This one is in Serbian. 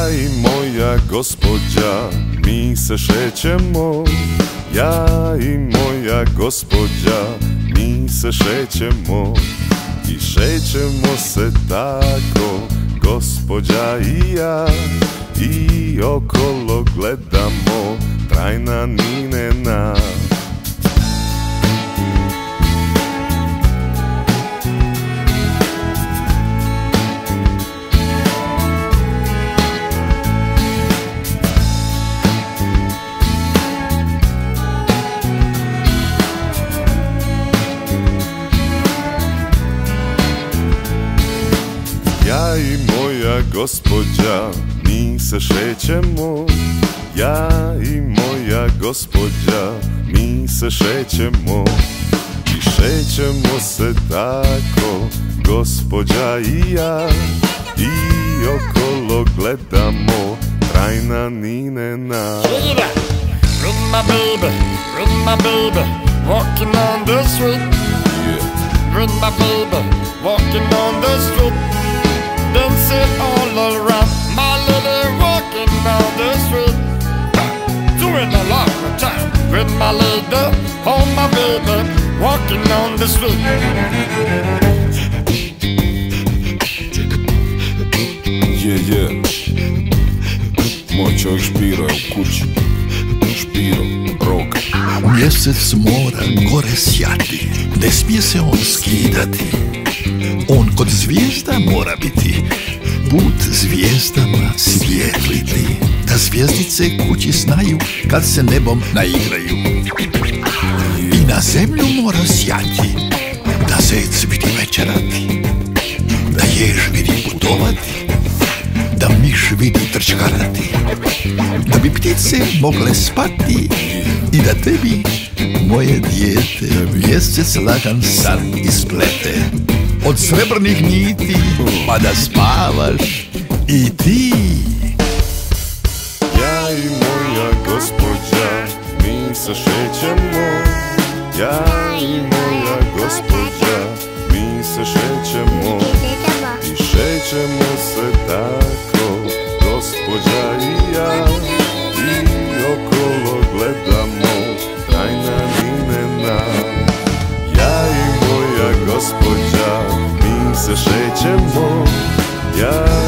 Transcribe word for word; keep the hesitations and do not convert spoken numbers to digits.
i moja gospođa, mi se šećemo. Ja i moja gospođa, mi se šećemo. I šećemo se tako, gospođa i ja. I okolo gledamo trajna ninena. Ja i moja gospođa, mi se šećemo. Ja i moja gospođa, mi se šećemo. I šećemo se tako, gospođa i ja. I okolo gledamo trajna ninena. With my baby, with my baby, walking on the street. With my baby, walking on the street. Dancing all around, my lady walking down the street. Doing a lot of time with my lady, oh my baby, walking on the street. Yeah, yeah. Moj čovjek Špiro je u kući. Špiro, roka. Mjesec mora gore sjati, ne smije se on skidati. On kod zvijezda mora biti, put zvijezdama svijetliti. Da zvijezdice kući znaju kad se nebom naigraju. I na zemlju mora sjati, da zec vidi večerati. Da jež vidi putovati, da miš vidi trčkarati. Da bi ptice mogle spati i da tebi, moje dijete, mjesec lagan san isplete. Od srebrnih niti pa da spavaš i ti. Ja i moja gospođa, mi se šećemo. Ja i moja gospođa, mi se šećemo. I šećemo se tako, gospođa i ja. I okolo gledamo trajna ninena. Ja i moja gospođa, mi se šećemo. Ja